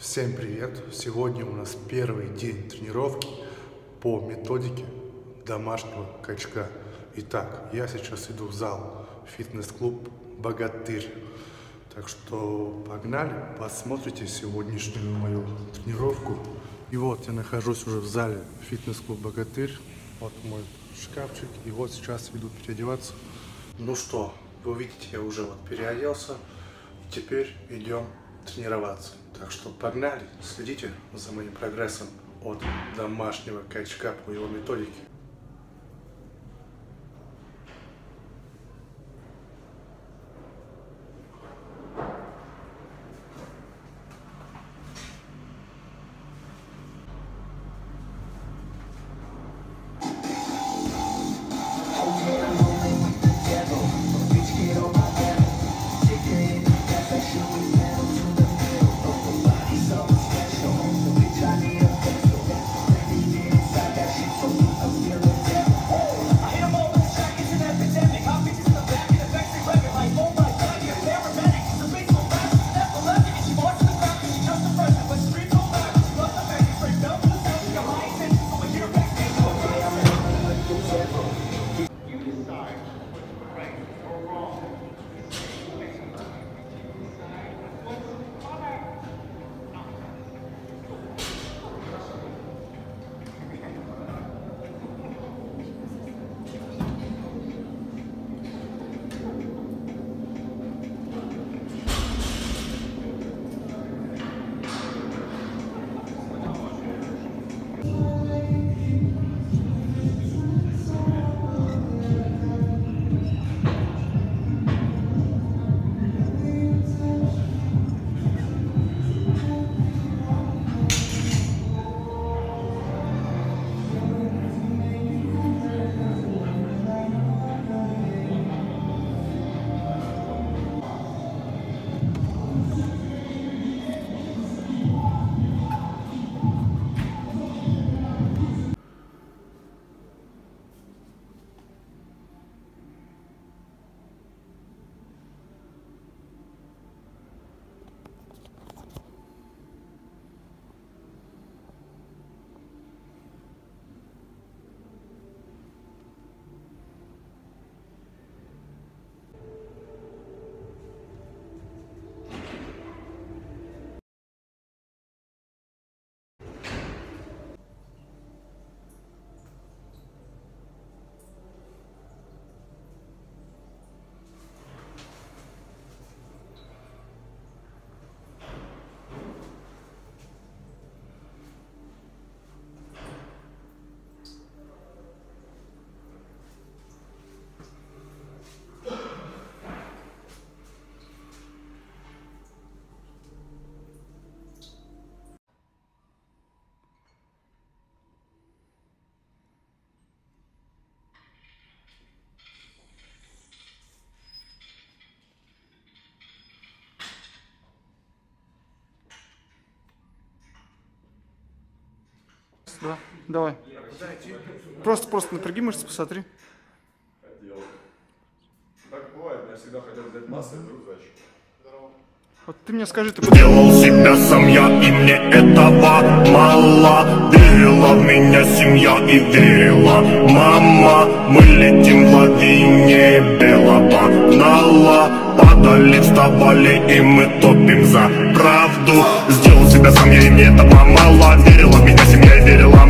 Всем привет! Сегодня у нас первый день тренировки по методике домашнего качка. Итак, я сейчас иду в зал, фитнес-клуб «Богатырь». Так что погнали, посмотрите сегодняшнюю мою тренировку. И вот я нахожусь уже в зале фитнес-клуб «Богатырь». Вот мой шкафчик, и вот сейчас иду переодеваться. Ну что, вы видите, я уже вот переоделся. Теперь идем тренироваться. Так что погнали, следите за моим прогрессом от домашнего качка по его методике. Да, давай. Просто напряги мышцы, посмотри. Так бывает, я всегда хотел взять массу и вдруг зачем. Вот ты мне скажи, ты делал себя сам я, и мне этого мало. Верила в меня семья и верила мама. Мы летим в лавине белого нала. Падали, вставали, и мы топим за правду. Сделал себя сам я, и мне этого мало. Верила в меня семья и верила